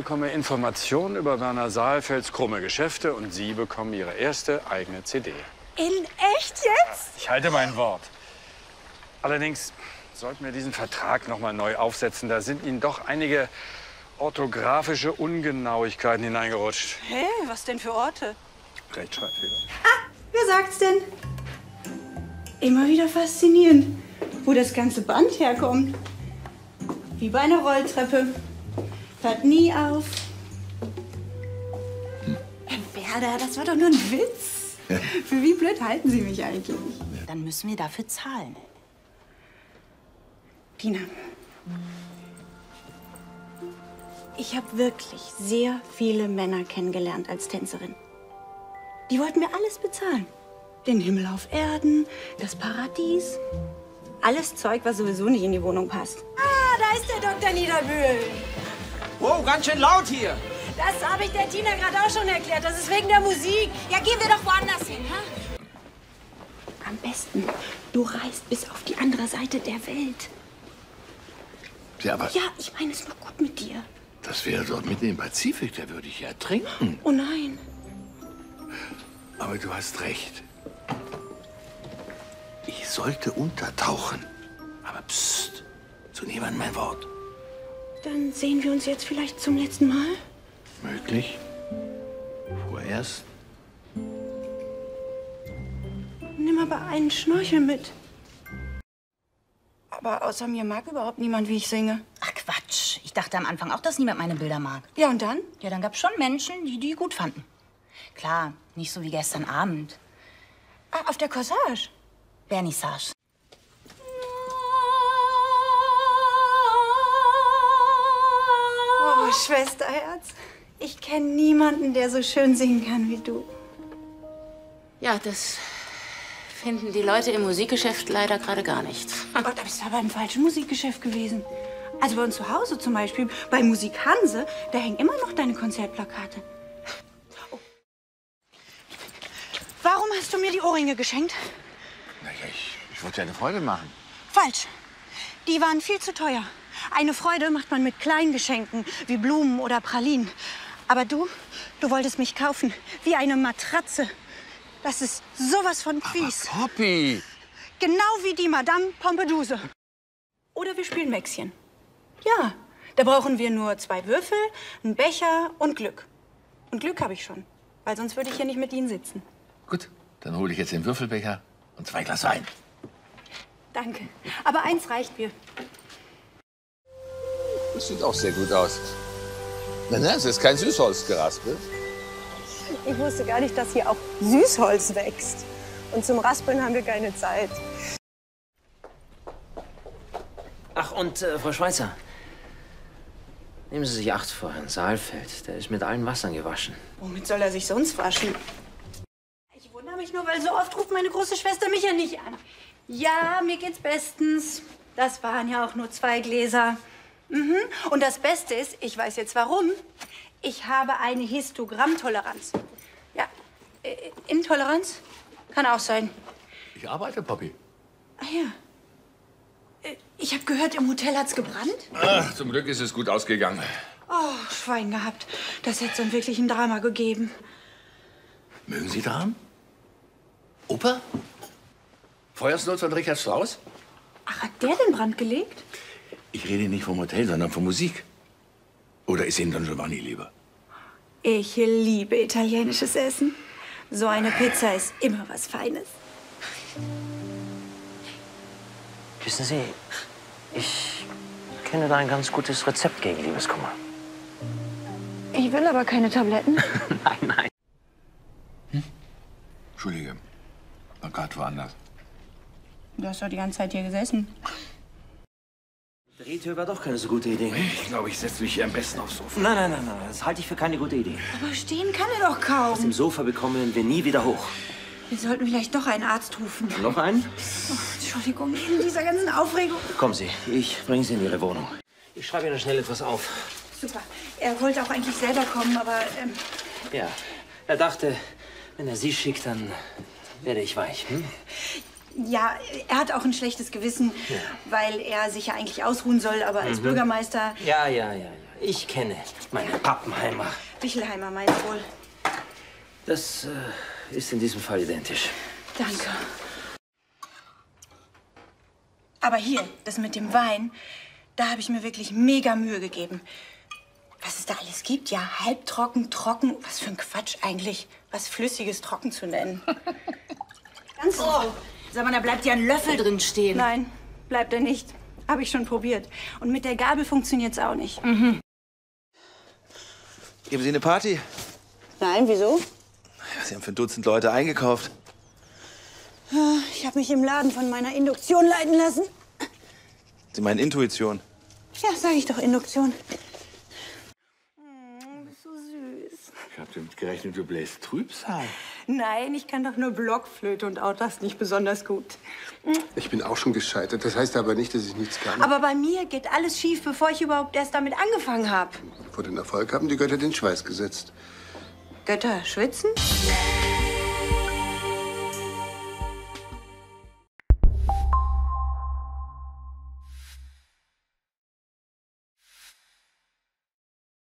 bekomme Informationen über Werner Saalfelds krumme Geschäfte und Sie bekommen Ihre erste eigene CD. In echt jetzt? Ich halte mein Wort. Allerdings sollten wir diesen Vertrag noch mal neu aufsetzen. Da sind Ihnen doch einige orthografische Ungenauigkeiten hineingerutscht. Hä, was denn für Orte? Rechtschreibfehler. Ah, wer sagt's denn? Immer wieder faszinierend, wo das ganze Band herkommt. Wie bei einer Rolltreppe. Hört nie auf. Werder, das war doch nur ein Witz. Ja. Für wie blöd halten Sie mich eigentlich? Dann müssen wir dafür zahlen. Tina, ich habe wirklich sehr viele Männer kennengelernt als Tänzerin. Die wollten mir alles bezahlen. Den Himmel auf Erden, das Paradies. Alles Zeug, was sowieso nicht in die Wohnung passt. Ah, da ist der Dr. Niederbühl. Wow, ganz schön laut hier. Das habe ich der Tina gerade auch schon erklärt. Das ist wegen der Musik. Ja, gehen wir doch woanders hin, ha? Am besten, du reist bis auf die andere Seite der Welt. Ja, aber... Ja, ich meine es nur gut mit dir. Das wäre dort mitten im Pazifik, da würde ich ja ertrinken. Oh nein. Aber du hast recht. Ich sollte untertauchen. Aber psst, zu niemandem mein Wort. Dann sehen wir uns jetzt vielleicht zum letzten Mal? Möglich. Vorerst. Nimm aber einen Schnorchel mit. Aber außer mir mag überhaupt niemand, wie ich singe. Ach Quatsch. Ich dachte am Anfang auch, dass niemand meine Bilder mag. Ja, und dann? Ja, dann gab's schon Menschen, die die gut fanden. Klar, nicht so wie gestern Abend. Ah, auf der Corsage? Vernissage. Oh, Schwesterherz. Ich kenne niemanden, der so schön singen kann wie du. Ja, das finden die Leute im Musikgeschäft leider gerade gar nicht. Oh, da bist du aber im falschen Musikgeschäft gewesen. Also bei uns zu Hause zum Beispiel, bei Musik Hanse, da hängen immer noch deine Konzertplakate. Oh. Warum hast du mir die Ohrringe geschenkt? Naja, ich wollte dir eine Freude machen. Falsch. Die waren viel zu teuer. Eine Freude macht man mit kleinen Geschenken, wie Blumen oder Pralinen. Aber du wolltest mich kaufen, wie eine Matratze. Das ist sowas von fies. Aber Poppy! Genau wie die Madame Pompadouse. Oder wir spielen Mäxchen. Ja, da brauchen wir nur 2 Würfel, einen Becher und Glück. Und Glück habe ich schon, weil sonst würde ich hier nicht mit Ihnen sitzen. Gut, dann hole ich jetzt den Würfelbecher und 2 Glas Wein. Danke, aber eins reicht mir. Das sieht auch sehr gut aus. Na, es ist kein Süßholzgeraspel. Ich wusste gar nicht, dass hier auch Süßholz wächst. Und zum Raspeln haben wir keine Zeit. Ach, und Frau Schweizer, nehmen Sie sich Acht vor Herrn Saalfeld. Der ist mit allen Wassern gewaschen. Womit soll er sich sonst waschen? Ich wundere mich nur, weil so oft ruft meine große Schwester mich ja nicht an. Ja, mir geht's bestens. Das waren ja auch nur 2 Gläser. Mhm. Und das Beste ist, ich weiß jetzt warum. Ich habe eine Histogrammtoleranz. Ja, Intoleranz? Kann auch sein. Ich arbeite, Poppy. Ah ja. Ich habe gehört, im Hotel hat's gebrannt. Ach, zum Glück ist es gut ausgegangen. Oh, Schwein gehabt. Das hätte dann wirklich ein Drama gegeben. Mögen Sie Dramen? Oper? Feuersnot von Richard Strauss? Ach, hat der den Brand gelegt? Ich rede nicht vom Hotel, sondern von Musik. Oder ist Ihnen Don Giovanni lieber? Ich liebe italienisches Essen. So eine Pizza ist immer was Feines. Wissen Sie, ich kenne da ein ganz gutes Rezept gegen Liebeskummer. Ich will aber keine Tabletten. Nein, nein. Entschuldige, war gerade woanders. Du hast doch die ganze Zeit hier gesessen. Drehtür war doch keine so gute Idee. Ich glaube, ich setze mich hier am besten aufs Sofa. Nein, das halte ich für keine gute Idee. Aber stehen kann er doch Aus dem kaum. Sofa bekommen wir nie wieder hoch. Wir sollten vielleicht doch einen Arzt rufen. Noch einen? Oh, Entschuldigung, in dieser ganzen Aufregung. Kommen Sie, ich bringe Sie in Ihre Wohnung. Ich schreibe Ihnen schnell etwas auf. Super. Er wollte auch eigentlich selber kommen, aber Ja, er dachte, wenn er Sie schickt, dann werde ich weich. Hm? ja, er hat auch ein schlechtes Gewissen, weil er sich ja eigentlich ausruhen soll, aber als Bürgermeister... Ja. Ich kenne meine Pappenheimer. Wichelheimer meinst du wohl? Das ist in diesem Fall identisch. Danke. Aber hier, das mit dem Wein, da habe ich mir wirklich mega Mühe gegeben. Was es da alles gibt, ja, halbtrocken, trocken. Was für ein Quatsch eigentlich, was Flüssiges trocken zu nennen. Ganz so. Sag mal, da bleibt ja ein Löffel drin stehen. Nein, bleibt er nicht. Habe ich schon probiert. Und mit der Gabel funktioniert's auch nicht. Geben Sie eine Party? Nein, wieso? Ja, Sie haben für ein Dutzend Leute eingekauft. Ich habe mich im Laden von meiner Induktion leiten lassen. Sie meinen Intuition. Ja, sage ich doch, Induktion. Bist so süß. Ich hab damit gerechnet, du bläst Trübsal. Nein, ich kann doch nur Blockflöte und auch das nicht besonders gut. Ich bin auch schon gescheitert. Das heißt aber nicht, dass ich nichts kann. Aber bei mir geht alles schief, bevor ich überhaupt erst damit angefangen habe. Vor den Erfolg haben die Götter den Schweiß gesetzt. Götter schwitzen?